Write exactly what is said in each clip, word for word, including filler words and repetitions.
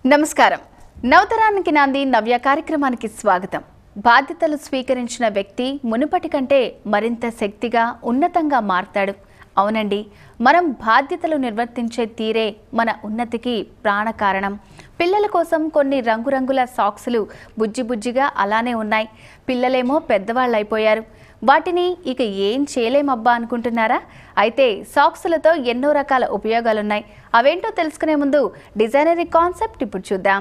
నమస్కారం. నవతరానికి నాంది నవ్య కార్యక్రమానికి స్వాగతం. బాధ్యతలు స్వీకరించిన వ్యక్తి మునుపటి కంటే మరింత శక్తిగా ఉన్నతంగా మారతాడు. అవునండి, మనం బాధ్యతలు నిర్వర్తించే తీరే మన ఉన్నతికి ప్రాణ కారణం. పిల్లల కోసం కొన్ని రంగురంగుల సాక్సులు బుజ్జి బుజ్జిగా అలానే ఉన్నాయి. పిల్లలేమో పెద్దవాళ్ళు అయిపోయారు. వాటిని ఇక ఏం చేయలేమబ్బా అనుకుంటున్నారా? అయితే సాక్సులతో ఎన్నో రకాల ఉపయోగాలున్నాయి. అవేంటో తెలుసుకునే ముందు డిజైనరీ కాన్సెప్ట్ ఇప్పుడు చూద్దాం.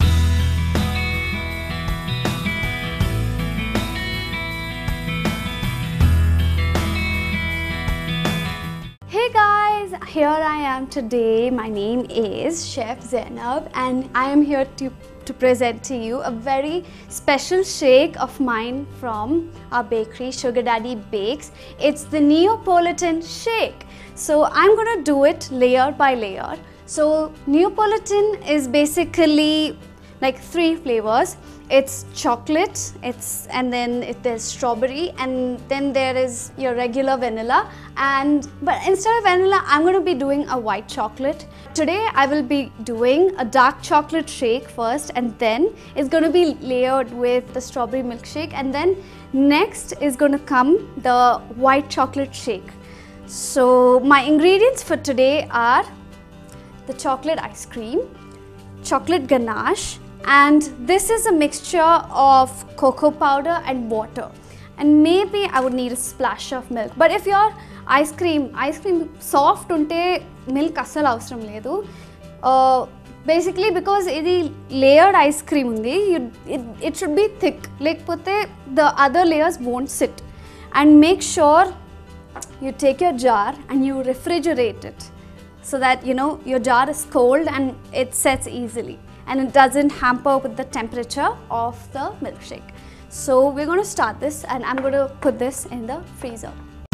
Hey guys, here I am today. My name is Chef Zainab and I am here to, to present to you a very special shake of mine from our bakery, Sugar Daddy Bakes. It's the Neapolitan shake. So I'm going to do it layer by layer. So Neapolitan is basically like three flavors. It's chocolate, it's and then it, there's strawberry, and then there is your regular vanilla. And but instead of vanilla, I'm going to be doing a white chocolate. Today I will be doing a dark chocolate shake first, and then it's going to be layered with the strawberry milkshake, and then next is going to come the white chocolate shake. So my ingredients for today are the chocolate ice cream, chocolate ganache, and this is a mixture of cocoa powder and water, and maybe I would need a splash of milk. But if your ice cream ice cream soft unte milk asal avasram ledu, uh, basically because idi layered ice cream undi, you, it, it should be thick, lekapothe the other layers won't sit. And make sure you take your jar and you refrigerate it so that you know your jar is cold and it sets easily and it doesn't hamper with the temperature of the milkshake. So we're going to start this, and I'm going to put this in the freezer.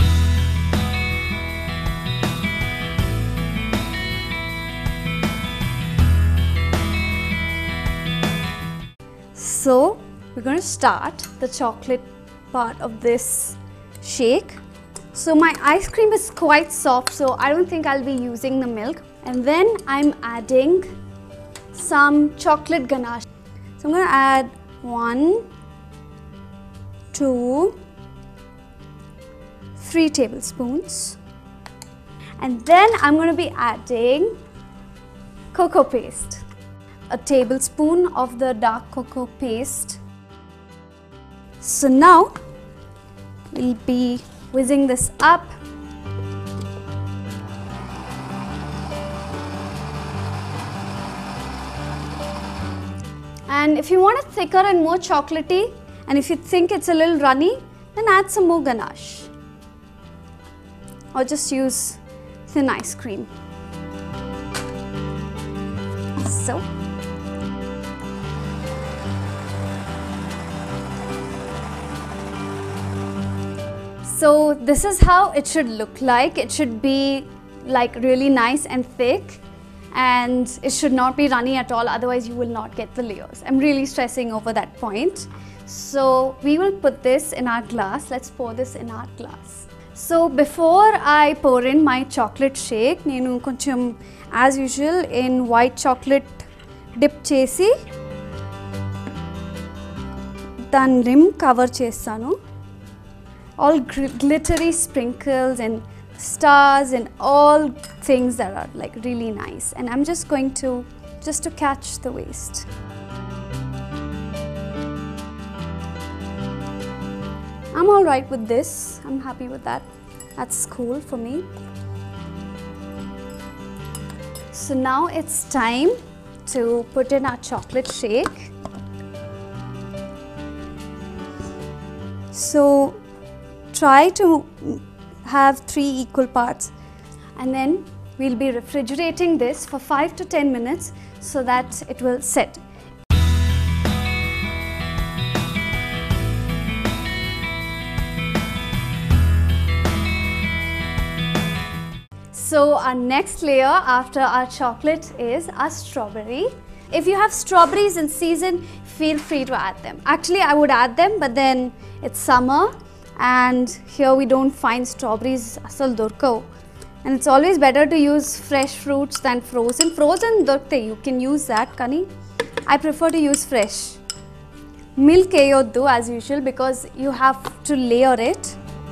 So we're going to start the chocolate part of this shake. So my ice cream is quite soft, so I don't think I'll be using the milk. And then I'm adding some chocolate ganache. So I'm going to add one, two, three tablespoons. And then I'm going to be adding cocoa paste. A tablespoon of the dark cocoa paste. So now we'll be whizzing this up. And if you want it thicker and more chocolatey, and if you think it's a little runny, then add some more ganache. Or just use thin ice cream. So. So this is how it should look like. It should be like really nice and thick, and it should not be runny at all, otherwise you will not get the layers. I'm really stressing over that point. So we will put this in our glass. Let's pour this in our glass. So before I pour in my chocolate shake, nenu koncham as usual in white chocolate dip chesi dan rim cover chestanu. All glittery sprinkles and stars and all things that are like really nice, and I'm just going to just to catch the waste. I'm all right with this. I'm happy with that. That's cool for me. So now it's time to put in our chocolate shake. So try to have three equal parts, and then we'll be refrigerating this for five to ten minutes so that it will set. So our next layer after our chocolate is our strawberry. If you have strawberries in season, feel free to add them. Actually, I would add them, but then it's summer and here we don't find strawberries asal dorko. and it's always better to use fresh fruits than frozen. Frozen dorkte, you can use that, kani I prefer to use fresh. Milk eyoddu as usual because you have to layer it.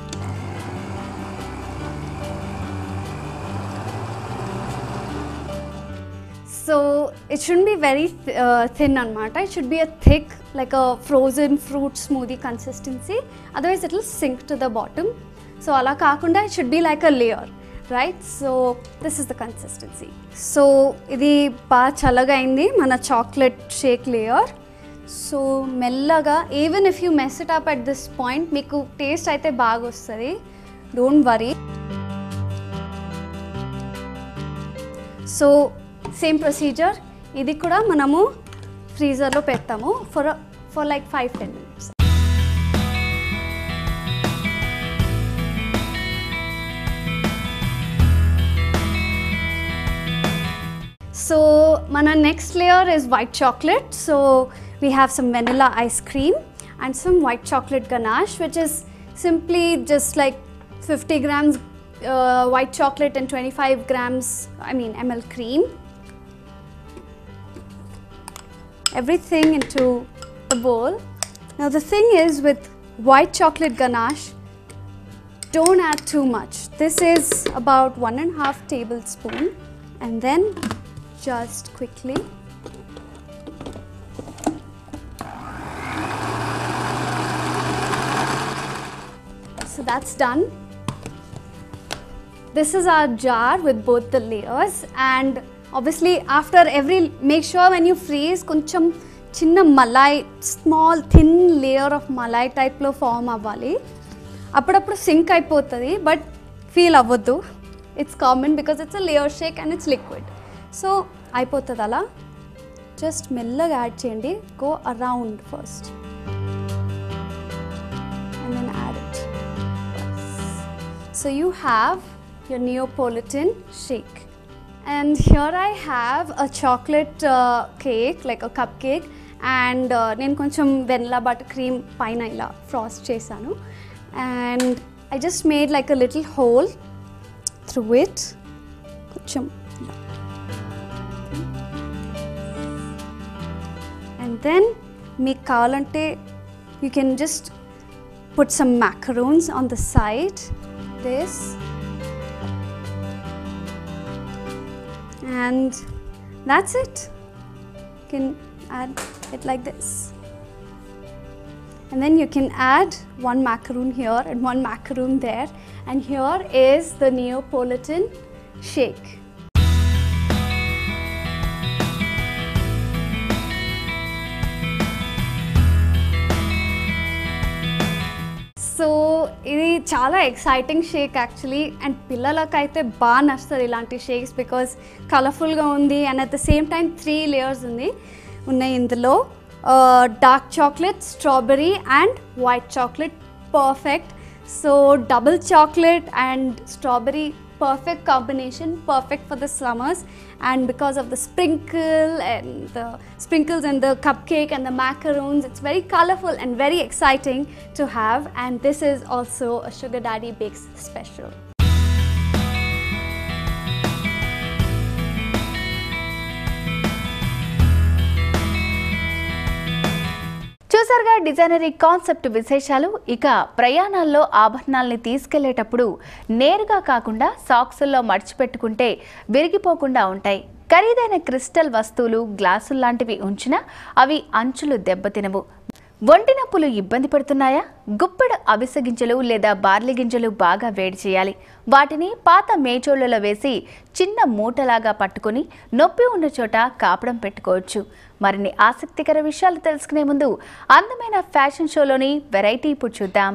So it shouldn't be very th uh, thin anamata. It should be a thick, like a frozen fruit smoothie consistency. Otherwise it will sink to the bottom. So ala kaakunda it should be like a layer, right? So this is the consistency. So idi ba chalaga ayindi mana chocolate shake layer. So mellaga, even if you mess it up at this point, meeku taste aithe baga ostadi. Don't worry. So same procedure, ఇది కూడా మనము ఫ్రీజర్లో పెడతాము for for like five ten minutes. So మన next layer is white chocolate. So we have some vanilla ice cream and some white chocolate ganache which is simply just like fifty grams white chocolate and twenty five grams I mean ML cream. Everything into the bowl. Now the thing is with white chocolate ganache, don't add too much. This is about one and a half tablespoon, and then just quickly so that's done. This is our jar with both the layers, and obviously after every, make sure when you freeze koncham chinna malai, small thin layer of malai type lo form avvali. Appadappudu sink ayipotadi but feel avvadu. It's common because it's a layer shake and it's liquid. So ayipotadi ala, just mellaga add cheyandi. Go around first and then add it. So you have your Neapolitan shake. And here I have a chocolate uh, cake, like a cupcake, and నేను కొంచెం vanilla butter cream పైన ఇలా Frost చేశాను, and I just made like a little hole through it. కొంచెం and then మీకు కావాలంటే you can just put some macaroons on the side, this. And that's it. You can add it like this. And then you can add one macaroon here and one macaroon there. And here is the Neapolitan shake. సో ఇది చాలా exciting Sheikh actually, and పిల్లలకు అయితే బాగా నచ్చుతుంది ఇలాంటి shakes because కలర్ఫుల్గా ఉంది and at the same time three layers ఉంది ఉన్నాయి ఇందులో. Dark chocolate, strawberry and white chocolate, perfect. So double chocolate and strawberry, perfect combination, perfect for the summers. And because of the sprinkle and the sprinkles and the cupcake and the macaroons, it's very colorful and very exciting to have. And this is also a Sugar Daddy Bakes special. చూసారుగా designer concept విశేషాలు. ఇక ప్రయాణాల్లో ఆభరణాలని తీసుకెళ్లేటప్పుడు నేరుగా కాకుండా సాక్సుల్లో మడిచిపెట్టుకుంటే విరిగిపోకుండా ఉంటాయి. ఖరీదైన crystal వస్తువులు, గ్లాసులు లాంటివి ఉంచినా అవి అంచులు దెబ్బతినవు. ఒంటి నొప్పులు ఇబ్బంది పడుతున్నాయా? గుప్పెడు అవిసె గింజలు లేదా బార్లీ గింజలు బాగా వేడి చేయాలి. వాటిని పాత మేచోళ్లలో వేసి చిన్న మూటలాగా పట్టుకుని నొప్పి ఉన్న చోట కాపడం పెట్టుకోవచ్చు. మరిన్ని ఆసక్తికర విషయాలు తెలుసుకునే ముందు అందమైన ఫ్యాషన్ షోలోని వెరైటీ ఇప్పుడు చూద్దాం.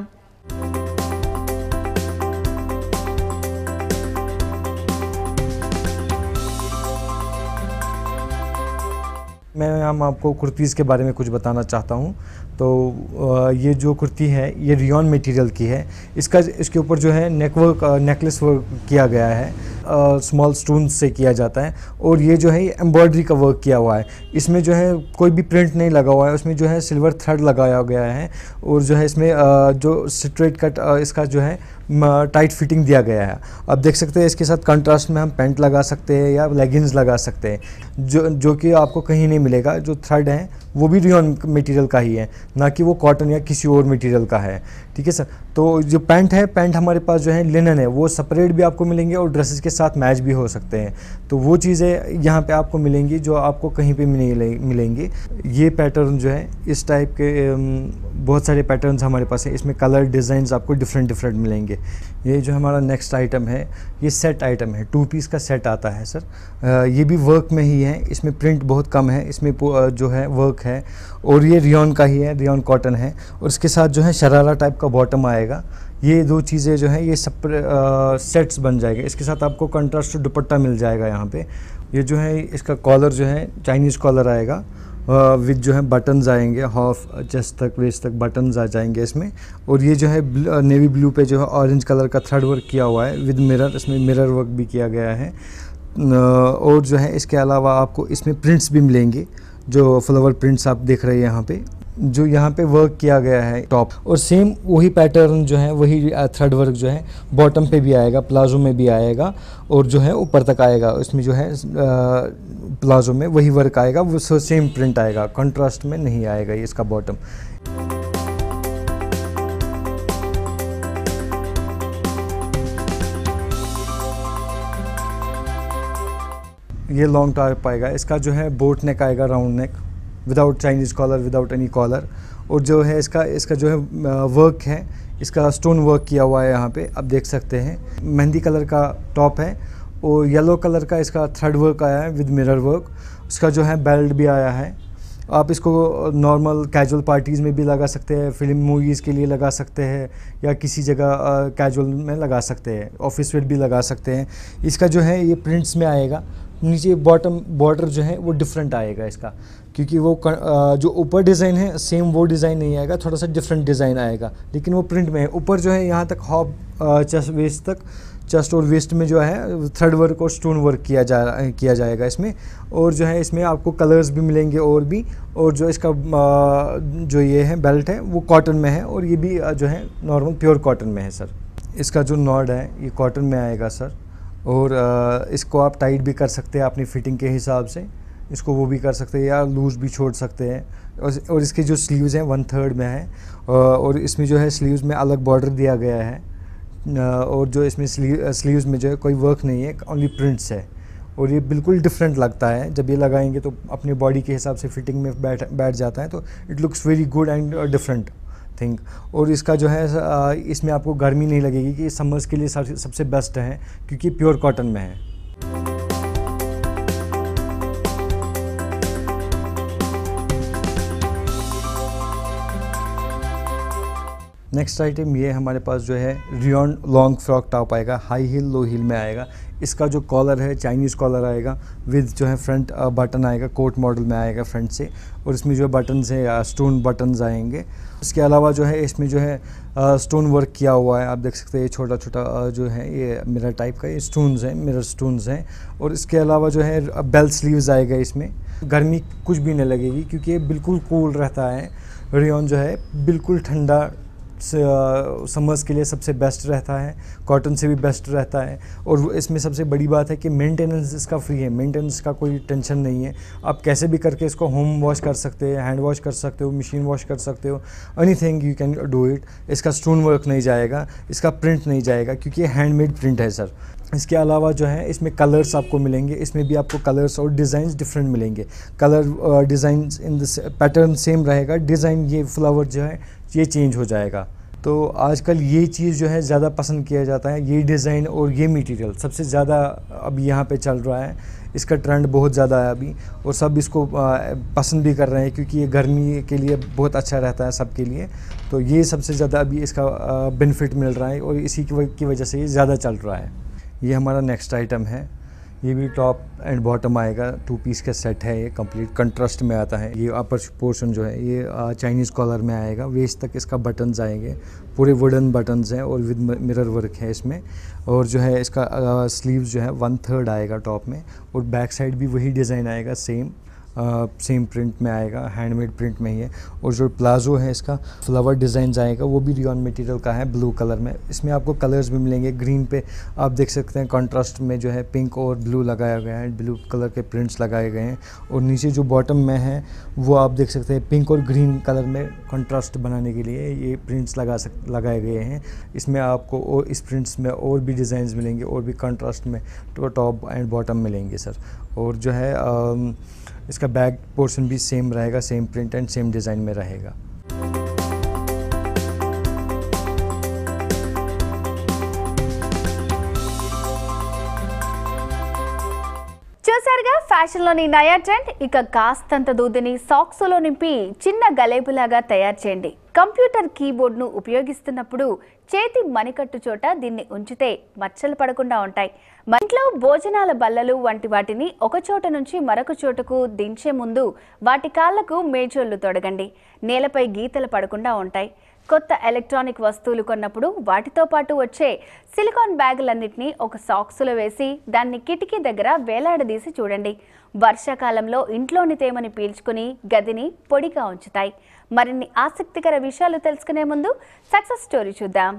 मैं हम आपको कुर्तीज़ के बारे में कुछ बताना चाहता हूँ. तो ये जो कुर्ती है ये रियॉन मटेरियल की है। इसका इसके ऊपर जो है नेक वर्क नेकलेस वर्क किया गया है, स्मॉल स्टोन से किया जाता है। और ये जो है ये एम्ब्रॉयडरी का वर्क किया हुआ है। इसमें जो है कोई भी प्रिंट नहीं लगा हुआ है, उसमें जो है सिल्वर थ्रेड लगाया गया है। और जो है इसमें जो स्ट्रेट कट इसका जो है टाइट फिटिंग दिया गया है। आप देख सकते हैं इसके साथ कंट्रास्ट में हम पैंट लगा सकते हैं या लेगिंग्स लगा सकते हैं, जो जो कि आपको कहीं नहीं मिलेगा। जो थ्रेड है वो भी रियॉन मटेरियल का ही है, ना कि वो कॉटन या किसी और मटेरियल का है। ठीक है सर। तो जो पैंट है, पैंट हमारे पास जो है लिनन है, वो सेपरेट भी आपको मिलेंगे और ड्रेसेस के साथ मैच भी हो सकते हैं। तो वो चीज़ें यहाँ पे आपको मिलेंगी जो आपको कहीं पे नहीं मिलेंगी। ये पैटर्न जो है इस टाइप के बहुत सारे पैटर्न्स हमारे पास हैं। इसमें कलर डिज़ाइंस आपको डिफरेंट डिफरेंट मिलेंगे। ये जो हमारा नेक्स्ट आइटम है ये सेट आइटम है, टू पीस का सेट आता है सर। ये भी वर्क में ही है, इसमें प्रिंट बहुत कम है, इसमें जो है वर्क है। और ये रियॉन का ही है, रियॉन कॉटन है। और इसके साथ जो है शरारा टाइप का बॉटम आएगा। ये दो चीज़ें जो है ये सब सेट्स बन जाएंगे। इसके साथ आपको कंट्रास्ट दुपट्टा मिल जाएगा यहाँ पे। ये जो है इसका कॉलर जो है चाइनीज़ कॉलर आएगा विद जो है बटन्स आएंगे, हाफ चेस्ट तक वेस्ट तक बटन्स आ जाएंगे इसमें। और ये जो है नेवी ब्लू पे जो है ऑरेंज कलर का थ्रेड वर्क किया हुआ है विद मिरर, इसमें मिरर वर्क भी किया गया है। और जो है इसके अलावा आपको इसमें प्रिंट्स भी मिलेंगे, जो फ्लावर प्रिंट्स आप देख रहे हैं यहाँ पे, जो यहाँ पे वर्क किया गया है टॉप। और सेम वही पैटर्न जो है वही थ्रेड वर्क जो है बॉटम पे भी आएगा, प्लाजो में भी आएगा और जो है ऊपर तक आएगा। इसमें जो है प्लाजो में वही वर्क आएगा, वो सेम प्रिंट आएगा, कंट्रास्ट में नहीं आएगा ये इसका बॉटम। ये लॉन्ग टॉप आएगा, इसका जो है बोट नेक आएगा, round neck without Chinese collar, without any collar. और जो है इसका इसका जो है वर्क है, इसका स्टोन वर्क किया हुआ है यहाँ पे आप देख सकते हैं। मेहंदी कलर का टॉप है और येलो कलर का इसका थ्रेड वर्क आया है विद मिरर वर्क। इसका जो है बेल्ट भी आया है। आप इसको नॉर्मल कैजुअल पार्टीज़ में भी लगा सकते हैं, फिल्म मूवीज़ के लिए लगा सकते हैं, या किसी जगह कैजुअल में लगा सकते हैं, ऑफिस वेयर भी लगा सकते हैं। इसका जो है ये प्रिंट्स में आएगा, नीचे बॉटम बॉर्डर जो है वो डिफरेंट आएगा इसका, क्योंकि वो जो ऊपर डिज़ाइन है सेम वो डिज़ाइन नहीं आएगा, थोड़ा सा डिफरेंट डिज़ाइन आएगा, लेकिन वो प्रिंट में है। ऊपर जो है यहाँ तक हॉप चेस्ट वेस्ट तक, चेस्ट और वेस्ट में जो है थ्रेड वर्क और स्टोन वर्क किया जा किया जाएगा इसमें। और जो है इसमें आपको कलर्स भी मिलेंगे और भी। और जो इसका जो ये है बेल्ट है वो कॉटन में है, और ये भी जो है नॉर्मल प्योर कॉटन में है सर। इसका जो नॉड है ये कॉटन में आएगा सर। और इसको आप टाइट भी कर सकते हैं अपनी फिटिंग के हिसाब से, इसको वो भी कर सकते हैं या लूज़ भी छोड़ सकते हैं। और इसके जो स्लीव्स हैं वन थर्ड में है, और इसमें जो है स्लीव्स में अलग बॉर्डर दिया गया है। और जो इसमें स्लीव स्लीव्स में जो है कोई वर्क नहीं है, ओनली प्रिंट्स है। और ये बिल्कुल डिफरेंट लगता है, जब ये लगाएंगे तो अपनी बॉडी के हिसाब से फिटिंग में बैठ बैठ जाता है, तो it looks very good and different thing. और इसका जो है इसमें आपको गर्मी नहीं लगेगी, कि समर्स के लिए सबसे बेस्ट है क्योंकि प्योर कॉटन में है। नेक्स्ट आइटम ये हमारे पास जो है रियॉन लॉन्ग फ्रॉक टॉप आएगा, हाई हील लो हील में आएगा। इसका जो कॉलर है चाइनीज़ कॉलर आएगा विद जो है फ्रंट बटन आएगा, कोट मॉडल में आएगा फ्रंट से। और इसमें जो बटन्स है स्टोन बटन्स आएंगे। इसके अलावा जो है इसमें जो है स्टोन वर्क किया हुआ है, आप देख सकते हैं। ये छोटा छोटा जो है ये मिरर टाइप का ये स्टोन्स हैं, मिरर स्टोन्स हैं। और इसके अलावा जो है बेल स्लीव्स आएगा इसमें। गर्मी कुछ भी नहीं लगेगी क्योंकि ये बिल्कुल कूल रहता है। रियॉन जो है बिल्कुल ठंडा समर्स के लिए सबसे बेस्ट रहता है, कॉटन से भी बेस्ट रहता है। और इसमें सबसे बड़ी बात है कि मेंटेनेंस इसका फ्री है, मेंटेनेंस का कोई टेंशन नहीं है। आप कैसे भी करके इसको होम वॉश कर सकते हैं, हैंड वॉश कर सकते हो, मशीन वॉश कर सकते हो, anything you can do it. इसका स्टोन वर्क नहीं जाएगा, इसका प्रिंट नहीं जाएगा क्योंकि ये हैंडमेड प्रिंट है सर। इसके अलावा जो है इसमें कलर्स आपको मिलेंगे, इसमें भी आपको कलर्स और डिज़ाइंस डिफरेंट मिलेंगे। Colour designs in this pattern same रहेगा, डिज़ाइन ये फ्लावर जो है ये चेंज हो जाएगा। तो आजकल ये चीज़ जो है ज़्यादा पसंद किया जाता है, ये डिज़ाइन और ये मटेरियल सबसे ज़्यादा अभी यहाँ पे चल रहा है। इसका ट्रेंड बहुत ज़्यादा है अभी, और सब इसको पसंद भी कर रहे हैं क्योंकि ये गर्मी के लिए बहुत अच्छा रहता है सबके लिए। तो ये सबसे ज़्यादा अभी इसका बेनिफिट मिल रहा है और इसी की वजह से ये ज़्यादा चल रहा है। ये हमारा नेक्स्ट आइटम है। ये भी टॉप एंड बॉटम आएगा, टू पीस का सेट है, ये कंप्लीट कंट्रास्ट में आता है। ये अपर पोर्शन जो है ये चाइनीज़ कॉलर में आएगा, वेस्ट तक इसका बटन्स आएंगे, पूरे वुडन बटन्स हैं और विद मिरर वर्क है इसमें। और जो है इसका स्लीव्स जो है वन थर्ड आएगा टॉप में, और बैक साइड भी वही डिज़ाइन आएगा, सेम सेम uh, प्रिंट में आएगा, हैंडमेड प्रिंट में ही है। और जो प्लाजो है इसका फ्लावर डिज़ाइन आएगा, वो भी रियॉन मटेरियल का है, ब्लू कलर में। इसमें आपको कलर्स भी मिलेंगे, ग्रीन पे आप देख सकते हैं कंट्रास्ट में जो है पिंक और ब्लू लगाया गया है, ब्लू कलर के प्रिंट्स लगाए गए हैं। और नीचे जो बॉटम में है वो आप देख सकते हैं पिंक और ग्रीन कलर में कंट्रास्ट बनाने के लिए ये प्रिंट्स लगा सक लगाए गए हैं। इसमें आपको और इस प्रिंट्स में और भी डिज़ाइंस मिलेंगे, और भी कंट्रास्ट में टॉप एंड बॉटम मिलेंगे सर। और जो है आ, इसका बैक पोर्शन भी सेम रहेगा, same print and same design में रहेगा। చూసారుగా ఫ్యాషన్లోని నయా ట్రెండ్. ఇక కాస్తంత దూదిని సాక్స్లో నింపి చిన్న గలేబులాగా తయారు చేయండి. కంప్యూటర్ కీబోర్డ్ను ఉపయోగిస్తున్నప్పుడు చేతి మణికట్టు చోట దీన్ని ఉంచితే మచ్చలు పడకుండా ఉంటాయి. ఇంట్లో భోజనాల బల్లలు వంటి వాటిని ఒక చోట నుంచి మరొక చోటకు దించే ముందు వాటి కాళ్లకు మేజోళ్లు తొడగండి. నేలపై గీతలు పడకుండా ఉంటాయి. కొత్త ఎలక్ట్రానిక్ వస్తువులు కొన్నప్పుడు వాటితో పాటు వచ్చే సిలికాన్ బ్యాగులన్నింటినీ ఒక సాక్స్లో వేసి దాన్ని కిటికీ దగ్గర వేలాడదీసి చూడండి. వర్షాకాలంలో ఇంట్లోని తేమని పీల్చుకుని గదిని పొడిగా ఉంచుతాయి. మరిన్ని ఆసక్తికర విషయాలు తెలుసుకునే ముందు సక్సెస్ స్టోరీ చూద్దాం.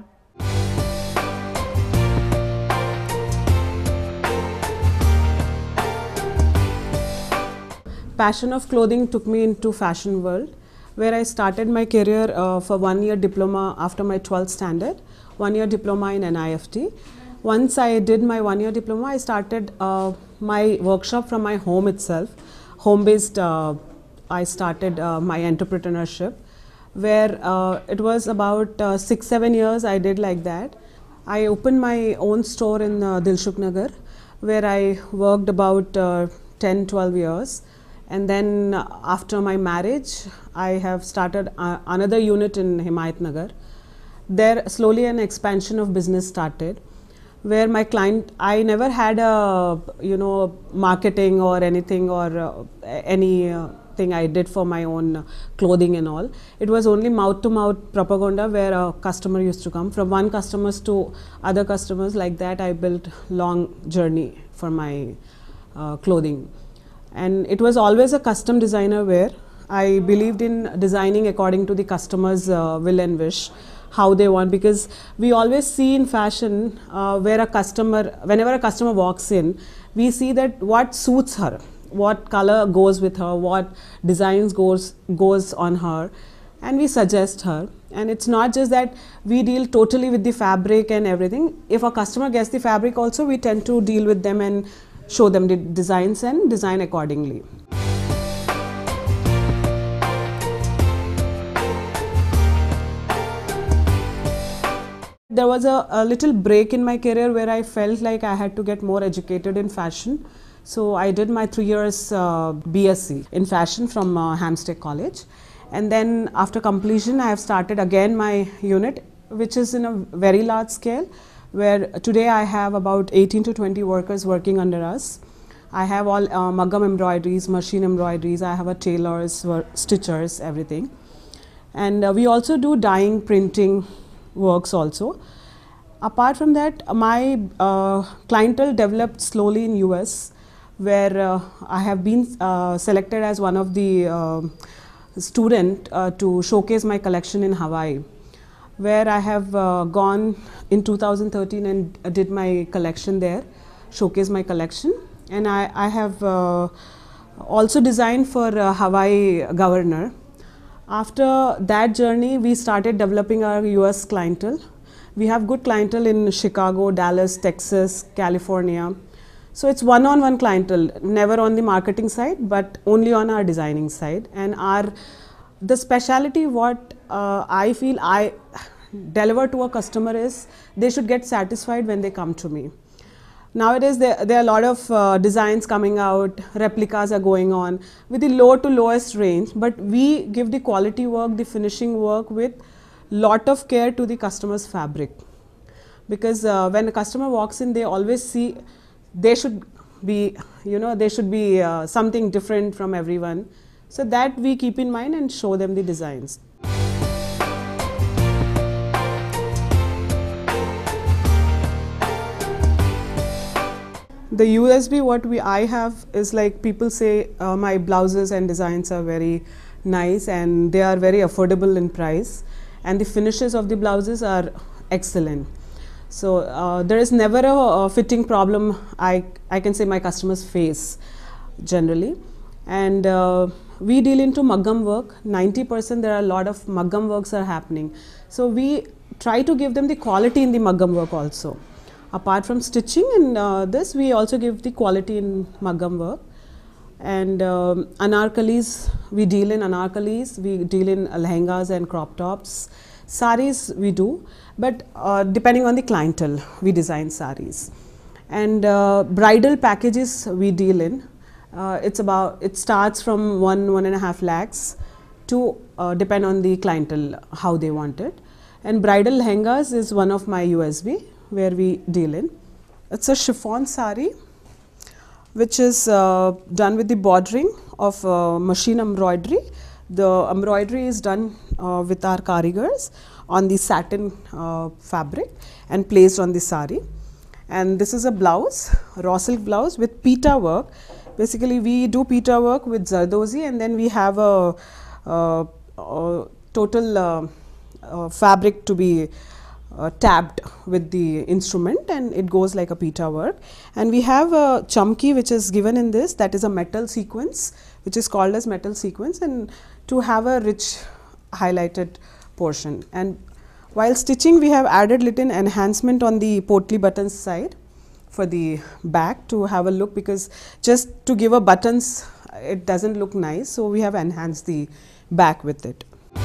Passion of clothing took me into fashion world, where I started my career uh, for one year diploma after my twelfth standard, one year diploma in N I F T. Once I did my one year diploma, I started uh, my workshop from my home itself, home based. Uh, I started uh, my entrepreneurship, where uh, it was about uh, six seven years I did like that. I opened my own store in uh, Dilshuk Nagar, where I worked about uh, ten twelve years. And then uh, after my marriage, I have started uh, another unit in Himayat Nagar. There slowly an expansion of business started, where my client, I never had a, you know, marketing or anything or uh, any uh, thing I did for my own uh, clothing and all. It was only mouth to mouth propaganda, where a customer used to come. From one customers to other customers, like that I built long journey for my uh, clothing. And it was always a custom designer wear. I believed in designing according to the customer's uh, will and wish, how they want, because we always see in fashion uh, where a customer, whenever a customer walks in, we see that what suits her, what color goes with her, what designs goes, goes on her, and we suggest her. And it's not just that we deal totally with the fabric and everything. If a customer gets the fabric also, we tend to deal with them and show them the designs and design accordingly. There was a, a little break in my career where I felt like I had to get more educated in fashion. So I did my three years uh, B S c in fashion from uh, Hampstead College. And then after completion, I have started again my unit, which is in a very large scale, where today I have about eighteen to twenty workers working under us. I have all uh, Maggam embroideries, machine embroideries, I have a tailors, stitchers, everything. And uh, we also do dyeing, printing works also. Apart from that, my uh, clientele developed slowly in U S, where uh, I have been uh, selected as one of the uh, student uh, to showcase my collection in Hawaii, where I have uh, gone in two thousand thirteen and uh, did my collection there, showcase my collection. And I, I have uh, also designed for uh, Hawaii governor. After that journey, we started developing our U S clientele. We have good clientele in Chicago, Dallas, Texas, California. So it's one-on-one clientele, never on the marketing side, but only on our designing side. And our the speciality what uh, I feel I deliver to a customer is they should get satisfied when they come to me. Nowadays there, there are a lot of uh, designs coming out, replicas are going on with the low to lowest range, but we give the quality work, the finishing work with lot of care to the customer's fabric. Because uh, when a customer walks in, they always see, they should be, you know, they should be uh, something different from everyone. So that we keep in mind and show them the designs. The U S B what we I have is like, people say uh, my blouses and designs are very nice and they are very affordable in price, and the finishes of the blouses are excellent. So uh, there is never a, a fitting problem I, I can say my customers face generally. And uh, we deal into Maggam work. ninety percent there are a lot of Maggam works are happening. So we try to give them the quality in the Maggam work also. Apart from stitching and uh, this, we also give the quality in Maggam work. And um, anarkalis, we deal in anarkalis, we deal in lehengas and crop tops. Saris we do, but uh, depending on the clientele, we design saris. And uh, bridal packages we deal in. Uh, it's about, it starts from one, one and a half lakhs to uh, depend on the clientele, how they want it. And bridal lehengas is one of my U S B where we deal in. It's a chiffon sari, which is uh, done with the bordering of uh, machine embroidery. The embroidery is done uh, with our karigars on the satin uh, fabric and placed on the sari. And this is a blouse, raw silk blouse with pita work. Basically, we do pita work with zardozi, and then we have a, a, a total uh, uh, fabric to be uh, tabbed with the instrument, and it goes like a pita work. And we have a chamki which is given in this, that is a metal sequence, which is called as metal sequence, and to have a rich highlighted portion. And while stitching, we have added little enhancement on the potli buttons side for the back to have a look, because just to give a buttons, it doesn't look nice. So we have enhanced the back with it.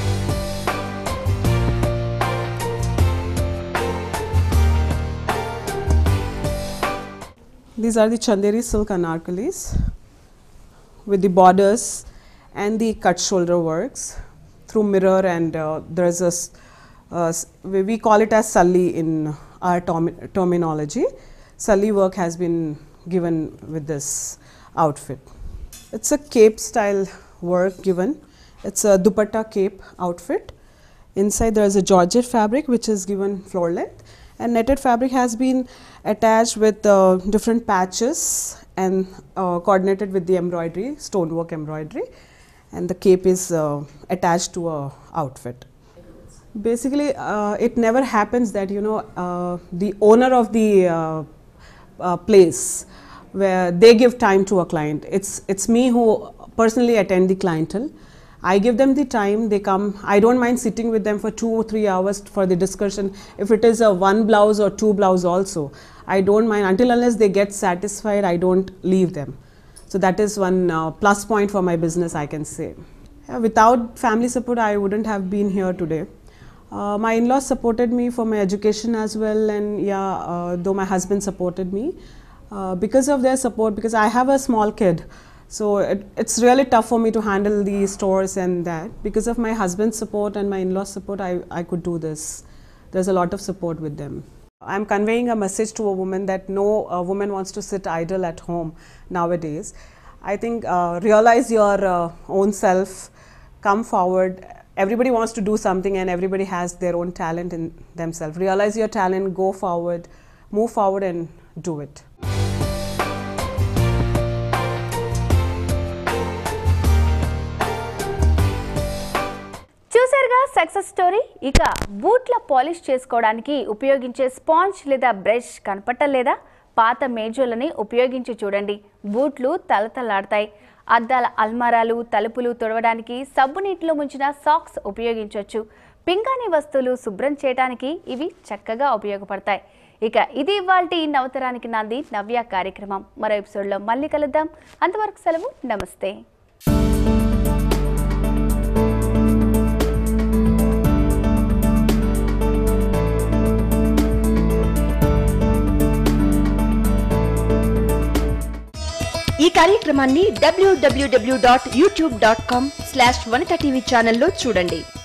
These are the Chanderi silk anarkalis with the borders and the cut shoulder works through mirror, and uh, there is a, uh, we call it as sully in our term terminology. Sully work has been given with this outfit. It's a cape style work given. It's a dupatta cape outfit. Inside there is a georgette fabric which is given floor length, and netted fabric has been attached with uh, different patches and uh, coordinated with the embroidery, stonework embroidery, and the cape is uh, attached to a outfit. Basically, uh, it never happens that, you know, uh, the owner of the uh, uh, place where they give time to a client. It's, it's me who personally attend the clientele. I give them the time, they come. I don't mind sitting with them for two or three hours for the discussion. If it is a one blouse or two blouse also, I don't mind. Until unless they get satisfied, I don't leave them. So that is one uh, plus point for my business, I can say. Yeah, without family support, I wouldn't have been here today. Uh, my in-laws supported me for my education as well, and yeah, uh, though my husband supported me. Uh, because of their support, because I have a small kid, so it, it's really tough for me to handle the stores and that. Because of my husband's support and my in-laws support, I, I could do this. There's a lot of support with them. I'm conveying a message to a woman that no uh, woman wants to sit idle at home nowadays. I think uh, realize your uh, own self, come forward. Everybody wants to do something and everybody has their own talent in themselves. Realize your talent, go forward, move forward and do it. చూసారుగా success story. ఇక బూట్ల polish చేసుకోవడానికి ఉపయోగించే sponge లేదా brush కనపట్టలేదా? పాత మేజోలని ఉపయోగించి చూడండి, బూట్లు తలతలాడతాయి. అద్దాల అల్మారాలు, తలుపులు తుడవడానికి సబ్బు నీటిలో ముంచిన సాక్స్ ఉపయోగించవచ్చు. పింగాణి వస్తువులు శుభ్రం చేయడానికి ఇవి చక్కగా ఉపయోగపడతాయి. ఇక ఇది ఇవాల్టి నవతరానికి నాంది నవ్య కార్యక్రమం. మరో ఎపిసోడ్లో మళ్ళీ కలుద్దాం. అంతవరకు సెలవు, నమస్తే. ఈ కార్యక్రమాన్ని W W W dot YouTube dot com slash Vanitha TV ఛానల్లో చూడండి.